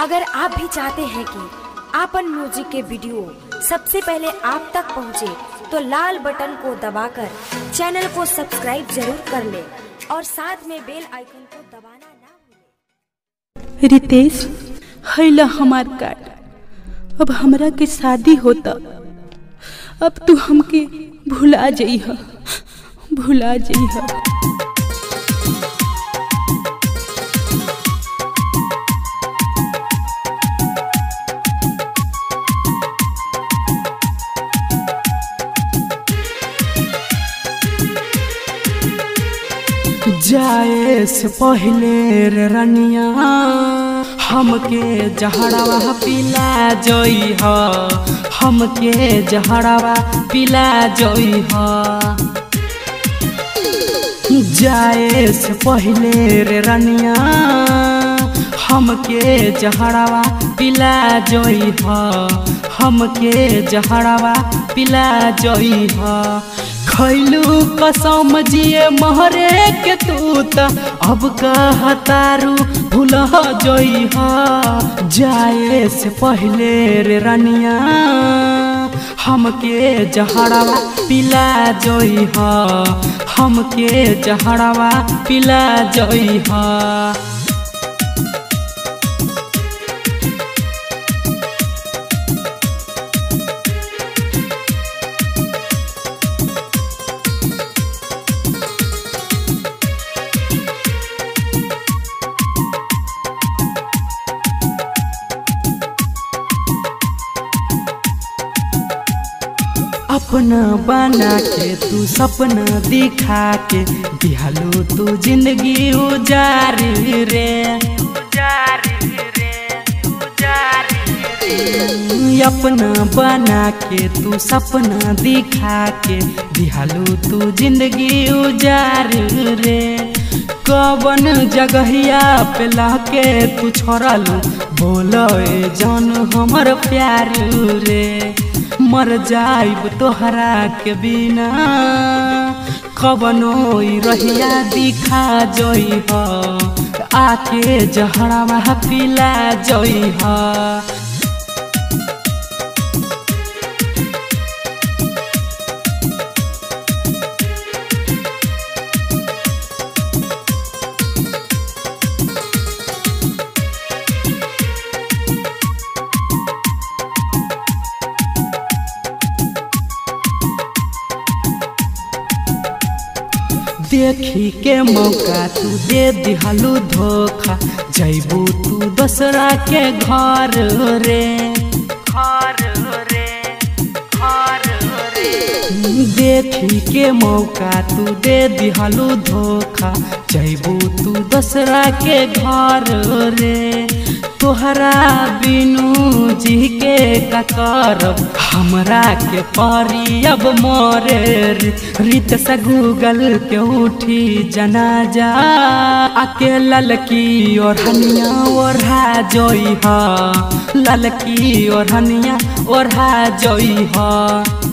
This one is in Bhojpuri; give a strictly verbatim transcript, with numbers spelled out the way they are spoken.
अगर आप भी चाहते हैं कि आपन म्यूजिक के वीडियो सबसे पहले आप तक पहुंचे, तो लाल बटन को दबाकर चैनल को सब्सक्राइब जरूर कर ले और साथ में बेल आइकन को दबाना ना भूलें। रितेश, हैला हमार कार्ड। अब हमरा के शादी होता, अब तू हमके भुला जइहा, भुला जइहा। जाए से पहले रे रनिया हमके जहड़वा पिला जइह, हमके जहड़वा पिला जइह। जाए से पहले रे रनिया हमके जहड़वा पिला जइह, हमके जहड़वा पिला जइह। खैलू कसम जिए महरे के तू त अब कहतारू भूला जइह। जाए से पहले रे रनिया हमके जहड़वा पिला जइह, हमके जहड़वा पिला जइह। अपना बना के तू सपना दिखा के दिहालू तू जिंदगी उजार रे, उजार रे, उजार रे। अपना बना के तू सपना दिखा के दिहालू तू जिंदगी उजार रे। कवन जगहिया पे लाके तू छोड़लू बोलो जान हमर प्यार रे। मर जाइब तोहरा के बिना कवनो रहिया दिखा जइह, आके जहड़वा पिला जइह। देखी के मौका तू दे दिहालू धोखा, जैबू तू दूसरा के घर रे, घर रे, घर रे। देखी के मौका तू दे दिहालू धोखा, जैबू तू दूसरा के घर रे। तोहरा बिनु जी के का करब, हमरा के परी अब मोरे। रीत से गूगल के उठी जनाजा, आके ललकी ओढ़निया ओढ़ा जइह, ललकी ओढ़निया ओढ़ा जइह।